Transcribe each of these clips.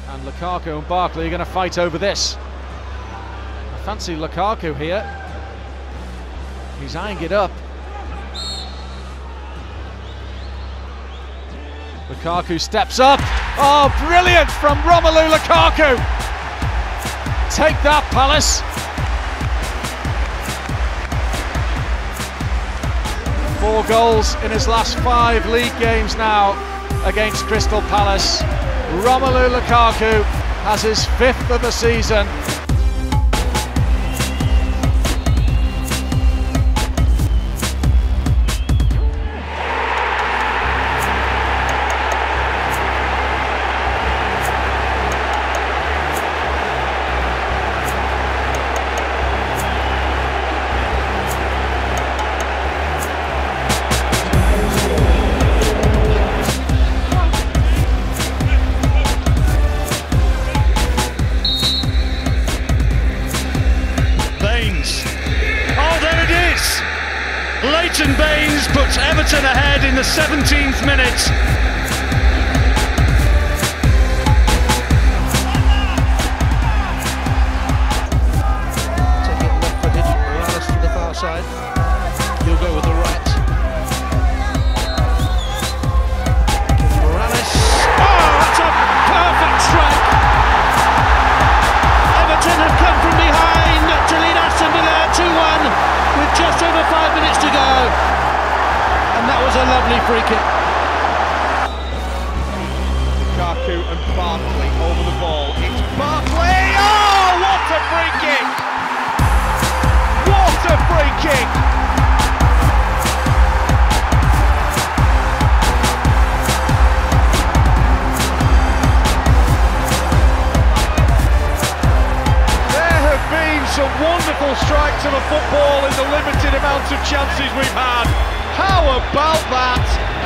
And Lukaku and Barkley are going to fight over this. I fancy Lukaku here. He's eyeing it up. Lukaku steps up. Oh, brilliant from Romelu Lukaku. Take that, Palace. 4 goals in his last 5 league games now against Crystal Palace. Romelu Lukaku has his 5th of the season. Leighton Baines puts Everton ahead in the 17th minute. Take it left-footed, Morales to the far side. He'll go with the right. Morales. Oh, that's a perfect strike! Everton have come from behind to lead Aston Villa 2-1. With just over 5 minutes to go, and that was a lovely free kick. Lukaku and Barkley over the ball. It's Barkley. Oh, what a free kick! What a free kick! Some wonderful strikes of a football in the limited amount of chances we've had. How about that?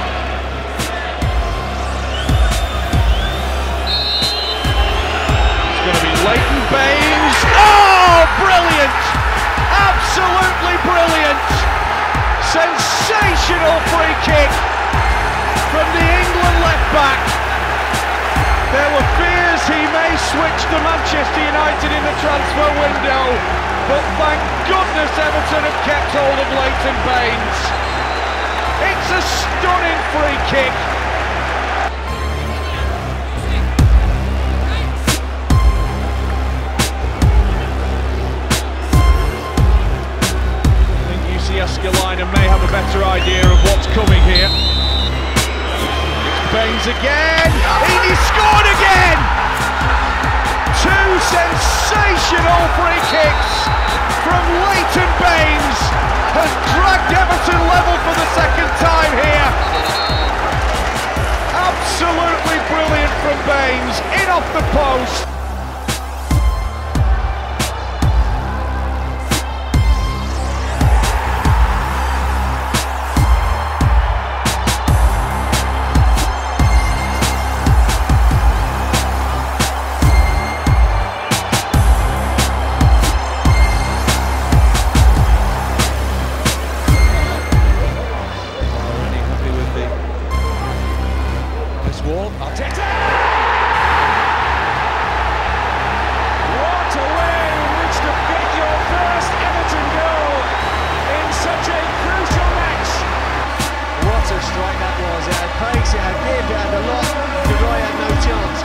It's going to be Leighton Baines. Oh, brilliant! Absolutely brilliant! Sensational free kick from the England left back. There were fears he may switch to Manchester United in the transfer window, but thank goodness Everton have kept hold of Leighton Baines. It's a stunning free kick. I think Escalina may have a better idea of what's coming here. Baines again, he scored again! 2 sensational free kicks from Leighton Baines has dragged Everton level for the 2nd time here. Absolutely brilliant from Baines, in off the post. Arteta! What a way in which to pick your first Everton goal in such a crucial match. What a strike that was. It had pace, it had give, it had a lot. De Roy had no chance.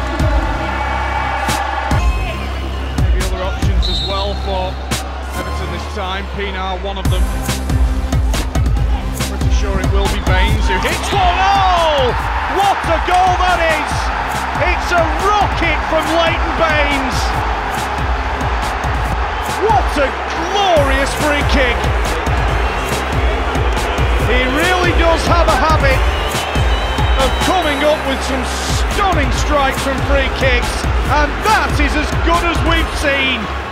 Maybe other options as well for Everton this time. Pienaar, one of them. Pretty sure it will be Baines who hits one. Oh! What a goal that is! It's a rocket from Leighton Baines. What a glorious free kick! He really does have a habit of coming up with some stunning strikes from free kicks, and that is as good as we've seen.